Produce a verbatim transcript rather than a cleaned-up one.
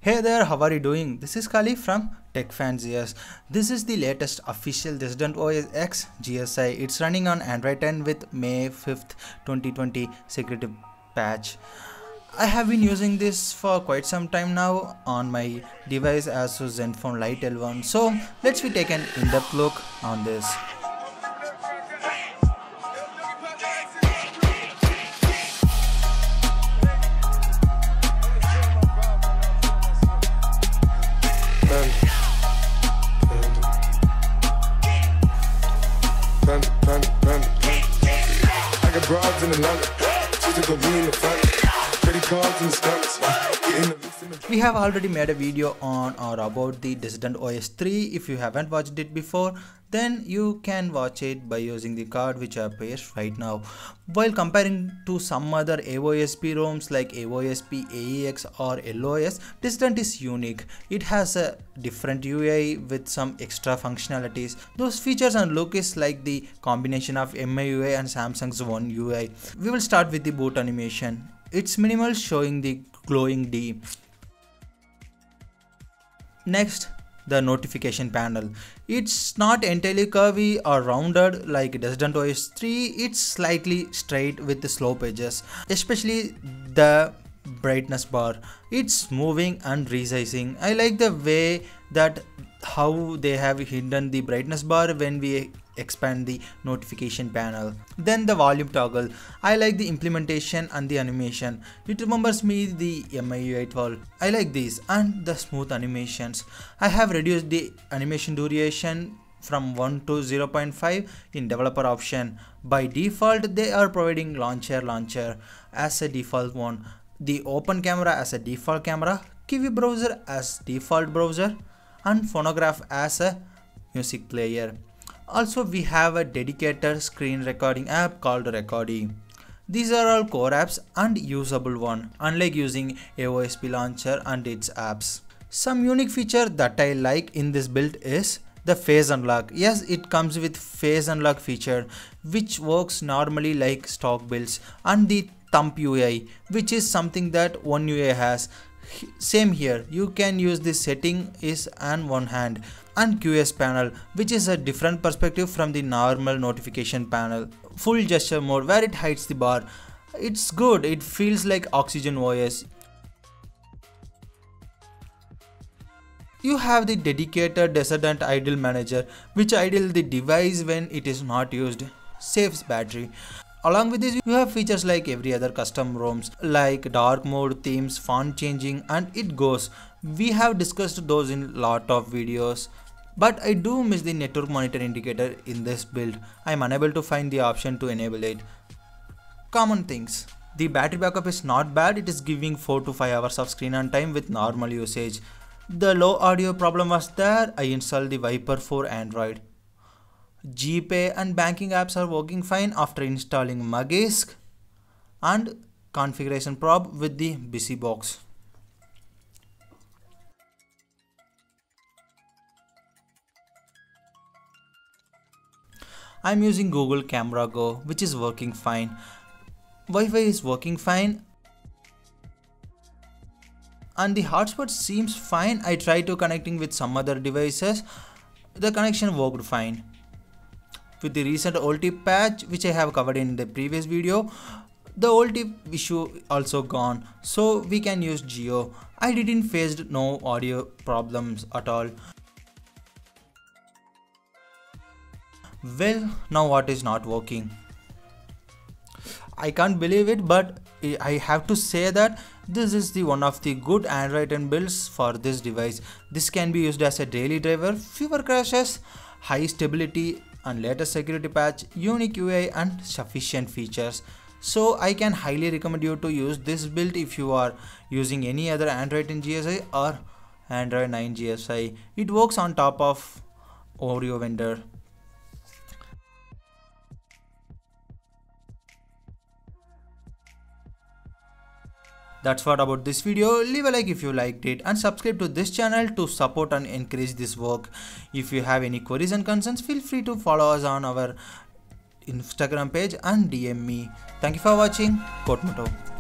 Hey there, how are you doing? This is Kali from TechFanciers. This is the latest official Descendant O S X G S I. It's running on Android ten with May fifth twenty twenty security patch. I have been using this for quite some time now on my device ASUS Zenfone Lite L one. So let's we take an in-depth look on this. We have already made a video on or about the Descendant O S three. If you haven't watched it before, then you can watch it by using the card which appears right now. While comparing to some other A O S P ROMs like A O S P, A E X or L O S, Descendant is unique. It has a different U I with some extra functionalities. Those features and look is like the combination of M I U I and Samsung's One U I. We will start with the boot animation. It's minimal, showing the glowing D. Next, the notification panel. It's not entirely curvy or rounded like Descendant O S three. It's slightly straight with the slope edges, especially the brightness bar. It's moving and resizing. I like the way that how they have hidden the brightness bar when we expand the notification panel. Then the volume toggle. I like the implementation and the animation. It remembers me the M I U I twelve. I like these and the smooth animations. I have reduced the animation duration from one to zero point five in developer option. By default, they are providing launcher launcher as a default one, the open camera as a default camera, Gsi browser as default browser, and phonograph as a music player. Also, we have a dedicated screen recording app called Recordy. These are all core apps and usable one, unlike using A O S P launcher and its apps. Some unique feature that I like in this build is the face unlock. Yes, it comes with face unlock feature, which works normally like stock builds, and the thumb U I, which is something that One U I has. Same here, you can use this setting is on one hand, and Q S panel, which is a different perspective from the normal notification panel. Full gesture mode where it hides the bar. It's good, it feels like Oxygen O S. You have the dedicated Descendant idle manager, which idle the device when it is not used, saves battery. Along with this, you have features like every other custom ROMs like dark mode, themes, font changing, and it goes. We have discussed those in lot of videos. But I do miss the network monitor indicator in this build. I am unable to find the option to enable it. Common things. The battery backup is not bad. It is giving four to five hours of screen on time with normal usage. The low audio problem was there. I installed the Viper for Android. GPay and banking apps are working fine after installing Magisk and configuration probe with the Gsi box. I'm using Google Camera Go, which is working fine. Wi-Fi is working fine. And the hotspot seems fine. I tried to connecting with some other devices. The connection worked fine. With the recent O L T patch, which I have covered in the previous video, the O L T issue also gone, so we can use Geo. I didn't face no audio problems at all. Well, now what is not working? I can't believe it, but I have to say that this is the one of the good Android ten builds for this device. This can be used as a daily driver, fewer crashes, high stability, and latest security patch, unique U I, and sufficient features. So I can highly recommend you to use this build if you are using any other Android ten G S I or Android nine G S I. It works on top of Oreo vendor. That's what about this video. Leave a like if you liked it and subscribe to this channel to support and encourage this work. If you have any queries and concerns, feel free to follow us on our Instagram page and D M me. Thank you for watching. Kotmoto.